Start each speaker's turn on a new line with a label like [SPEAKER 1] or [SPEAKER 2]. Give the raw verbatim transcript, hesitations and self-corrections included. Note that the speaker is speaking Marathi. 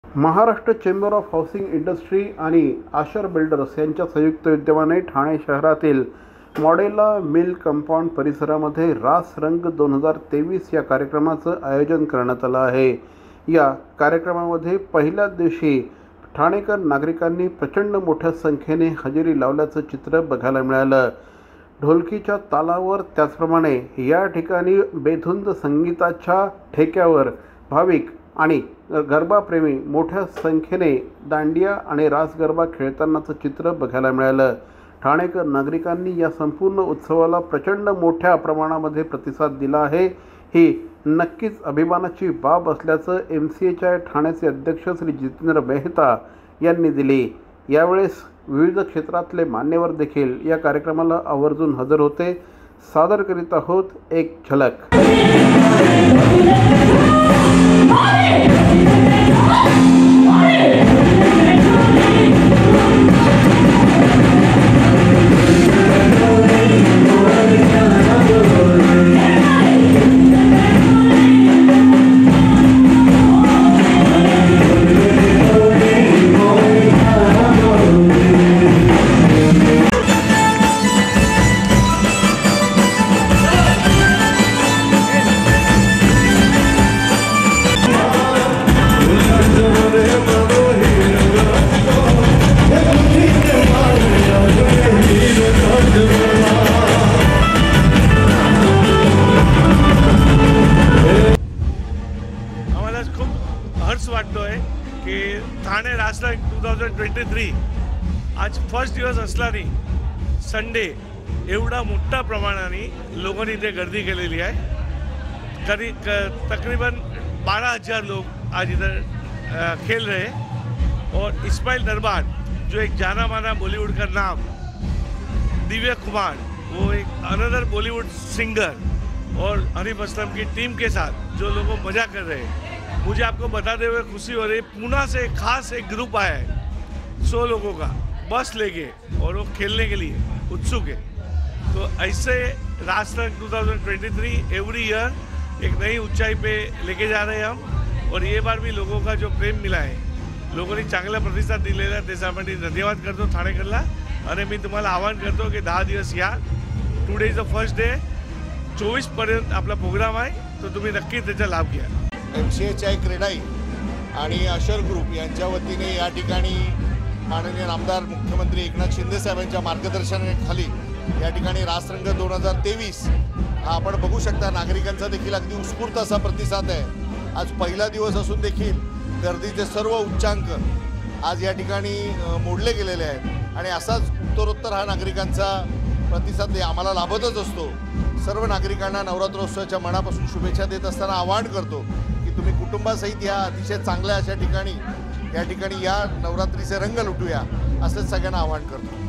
[SPEAKER 1] Maharashtra chamber of housing industry आणि आशर बिल्डर्स यांच्या संयुक्त विद्यमाने ठाणे शहरातील मॉडेला मिल कंपाऊंड परिसरामध्ये रास रंग दोन हजार तेवीस या कार्यक्रमाचं आयोजन करण्यात आलं आहे। या कार्यक्रमामध्ये पहिल्याच दिवशी ठाणेकर नागरिकांनी प्रचंड मोठ्या संख्येने हजेरी लावल्याचं चित्र बघायला मिळालं। ढोलकीच्या तालावर त्याचप्रमाणे या ठिकाणी बेधुंद संगीताच्या ठेक्यावर भाविक आणि गरबाप्रेमी मोठ्या संख्येने दांडिया आणि रास गरबा खेळतानाचं चित्र बघायला मिळालं। ठाणेकर नागरिकांनी या संपूर्ण उत्सवाला प्रचंड मोठ्या प्रमाणामध्ये प्रतिसाद दिला आहे। ही नक्कीच अभिमानाची बाब असल्याचं एम सी एच्या ठाण्याचे अध्यक्ष श्री जितेंद्र मेहता यांनी दिली। यावेळेस विविध क्षेत्रातले मान्यवर देखील या कार्यक्रमाला आवर्जून हजर होते। सादर करीत आहोत एक झलक।
[SPEAKER 2] हर्ष वाटतोय की Thane Raasrang two thousand twenty three आज फर्स्ट दिवस असल्याने संडे एवढा मोठ्या प्रमाणाने लोकांनी इथे गर्दी केलेली आहे। करी तकरीबन बारह हजार लोग आज इधर खेल रहे हैं और इस्माइल दरबार जो एक जाना माना बॉलीवुड का नाम दिव्या कुमार, वो एक अनदर बॉलीवुड सिंगर और हनीफ असलम की टीम के साथ जो लोगों मजा कर रहे हैं, मुझे आपको बताते हुए खुशी हो रही है। पूना से खास एक ग्रुप आया है सौ लोगों का बस लेके और वो खेलने के लिए उत्सुक है। तो ऐसे Raasrang two thousand twenty three every year एक नई ऊंचाई पे लेके जा रहे हैं हम। और ये बार भी लोगों का जो प्रेम मिला है, लोगों ने चांगला प्रतिसाद दिलेला आहे, त्यासाठी धन्यवाद करतो ठाणेकरला। आणि मी तुम्हाला आवाहन करतो की दहा दिवस या। Today is the first day, चोवीस पर्यंत आपला प्रोग्राम आहे, तो तुम्ही नक्की त्याचा लाभ घ्या।
[SPEAKER 3] एम सी एच्या क्रीडाई आणि आशर ग्रुप यांच्या वतीने या ठिकाणी माननीय आमदार मुख्यमंत्री एकनाथ शिंदे साहेबांच्या मार्गदर्शनाखाली या ठिकाणी रासरंग दोन हजार तेवीस हा आपण बघू शकता। नागरिकांचा देखील अगदी उत्स्फूर्त असा प्रतिसाद आहे। आज पहिला दिवस असून देखील गर्दीचे सर्व उच्चांक आज या ठिकाणी मोडले गेलेले आहेत आणि असाच उत्तरोत्तर हा नागरिकांचा प्रतिसाद आम्हाला लाभतच असतो। सर्व नागरिकांना नवरात्रोत्सवाच्या मनापासून शुभेच्छा देत असताना आवाहन करतो की तुम्ही कुटुंबासहित या अतिशय चांगल्या अशा ठिकाणी या ठिकाणी या नवरात्रीचे रंग लुटूया, असंच सगळ्यांना आवाहन करतो।